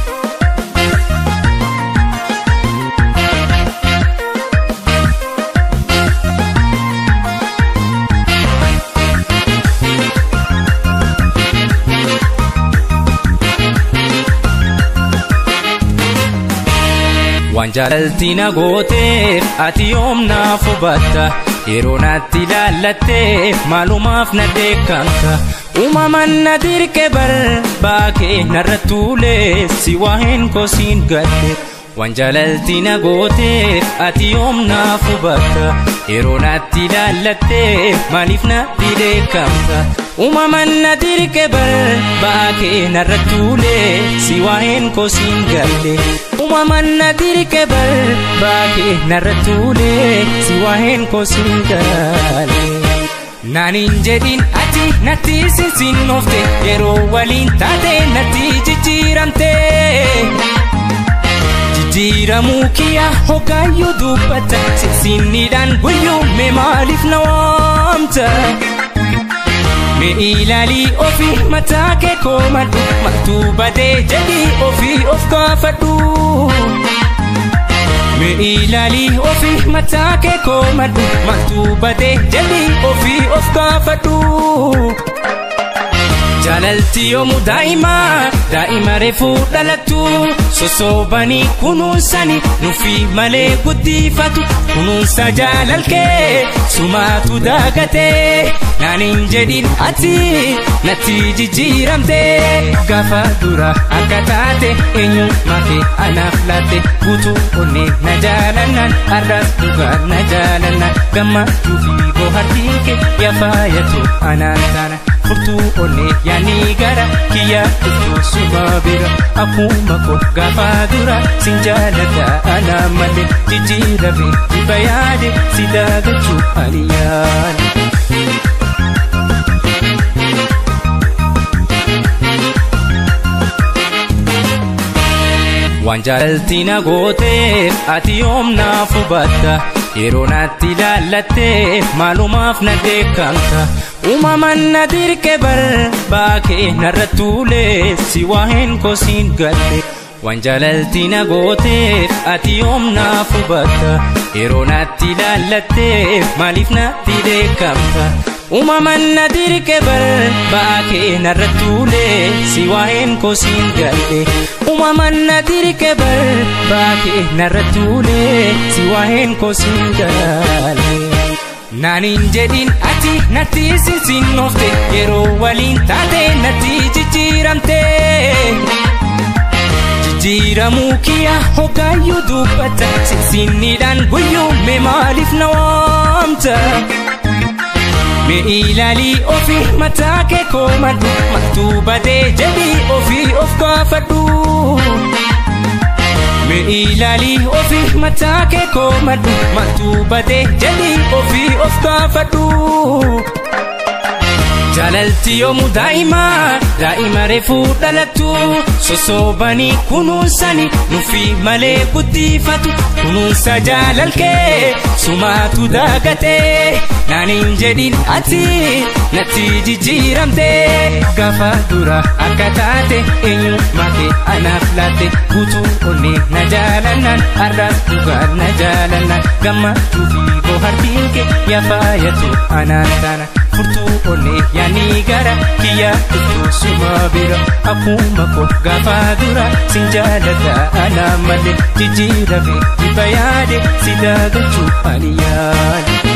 Wanjaalti na gooteef ati yoomnaaf hubatta yeroo natti ilaallattee maalumaaf na deekkamta uumaman na dirqe bar baakee narra tuulee si waa'een kosiin gadde wanjaalti na gooteef ati yoomnaaf hubatta yeroo natti ilaallattee maaliif na deekkamta uumaman na dirqe bar baakee narra tuulee si waa'een kosiin gadde uumaman na dirqe bar baakee narra tuulee si waa'een kosiin gadde naanin jedhin ati natti sinsiinofte yeroo waliin taate natti jijjiiramte jijjiiramuu kiyya hoggaayyuu dubbata sinsiinniidhaan guyyuu mee maaliif na waamta mee ilaalii ofii mataa kee koomadhu maaltu badee jedhii ofii of gaafadhu mee ilaalii ofii mataa kee koomadhu maaltu badee jedhii ofii of gaafadhu jaalalti yoomu daa'ima reefuu dhalattu sosoobanii kunuunsani nufi malee guddifatu kunuunsa jaalalkee sumaatu daagatee naanin jedhin ati natti jijjiiramte gaafa dura akka taate eenyummaa kee anaaf laatte guutuu onnee na jaalannaan arraas dhugaan na jaalannaan gammachuu fi bohaartii kee yafaayatu anaan taana furtuu onnee yaani gara kiyya dhuftuu suma bira akkuma koo gaafa dura sin jaalladha ana malee jijjiirame dhiba yaade si daagachuu ani yaade. Wanjaalti na gooteef ati yoomnaaf hubatta yeroo natti ilaallattee maalumaaf na deekkamta uumaman na dirqe bar baakee narra tuulee si waa'een kosiin gadde wanjaalti na gooteef ati yoomnaaf hubatta yeroo natti ilaallattee maaliif natti deekkamta uumaman na dirqe bar baakee narra tuulee si waa'een kosiin gadde uumaman na dirqe bar baakee narra tuulee si waa'een kosiin gadde naanin jedhin ati natti sinsiinofte yeroo waliin taate natti jijjiiramte jijjiiramuu kiyya hoggaayyuu dubbata sinsiinniidhaan guyyuu mee maaliif na waamta mee ilaalii ofii mataa kee koomadhu maaltu badee jedhii ofii of gaafadhu mee ilaalii ofii mataa kee koomadhu maaltu badee jedhii ofii of gaafadhu jaalalti yoomu daa'ima reefuu dhalattu sosoobanii kunuunsani nufi malee guddifatu kunuunsa jaalalkee sumaatu daagatee naanin jedhin ati natti jijjiiramte gaafa dura akka taate eenyummaa kee anaaf laatte guutuu onnee na jaalannaan arraas dhugaan na jaalannaan gammachuu fi bohaartii kee yafaayatu anaan taana furtuu onnee yaani gara kiyya dhuftuu suma bira akkuma koo gaafa dura sin jaalladha ana malee jijjiirame dhiba yaade si daagachuu ani yaade.